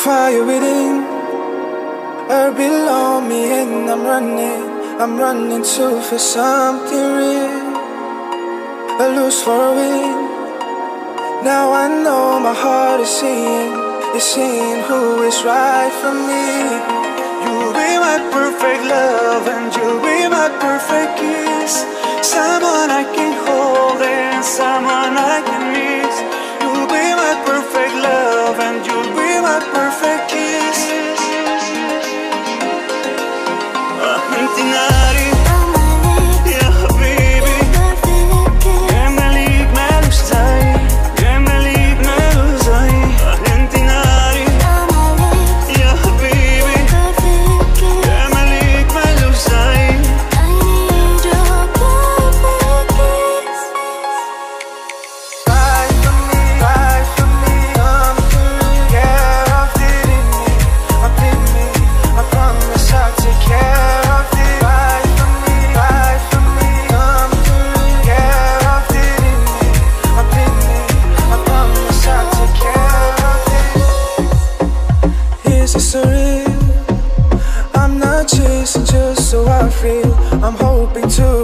fire within or below me, and I'm running to feel something real, a lose for a win. Now I know my heart is seeing who is right for me. You'll be my perfect love and you'll be my perfect kiss, someone I can hold and someone I can miss. You'll be my perfect love and you'll be my perfect kiss. انت ناري يا حبيبي، جمالك مالوش زي، جمالك مالوش زي. انت ناري يا حبيبي، جمالك مالوش زي. Fight for me, come through, care of it in me, I promise I'll take care of it. Fight for me, come through, care of it in me, I promise I'll take care of it. Is it surreal? I'm not chasing just so I feel, I'm hoping to